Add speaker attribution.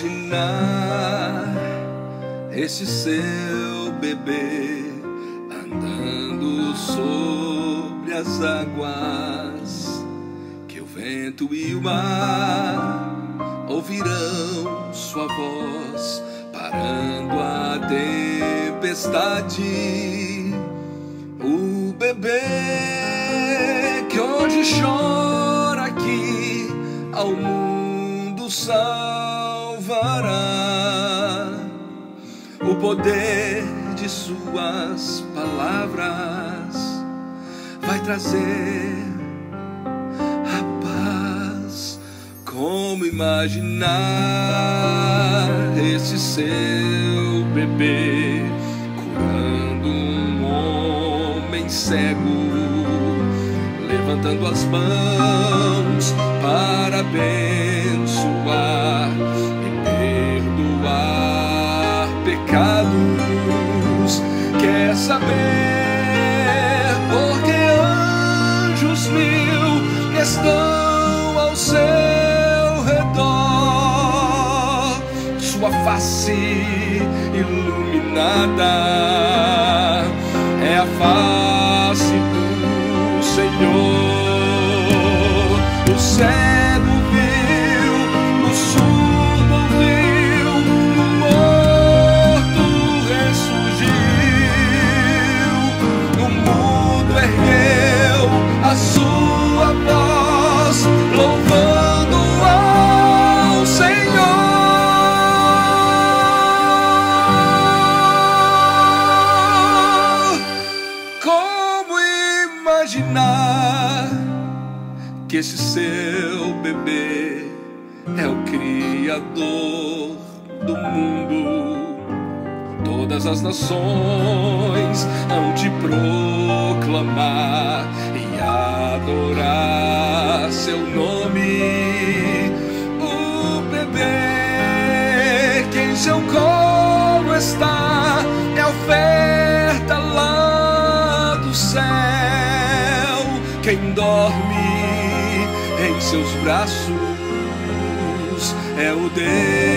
Speaker 1: imaginar esse seu bebê andando sobre as águas, que o vento e o mar ouvirão sua voz, parando a tempestade. O bebê que onde chora aqui ao mundo salvará. O poder de suas palavras vai trazer a paz. Como imaginar esse seu bebê curando um homem cego, levantando as mãos para abençoar e perdoar pecados. Quer saber por que anjos mil estão ao seu redor? Sua face iluminada é a face do Senhor. O cego viu, o surdo ouviu, o morto ressurgiu, o mudo ergueu a sua voz, louvando ao Senhor. Como imaginar que esse seu bebê é o Criador do mundo? Todas as nações hão de proclamar e adorar seu nome. O bebê que em seu colo está é a oferta lá do céu. Quem dorme em seus braços é o Deus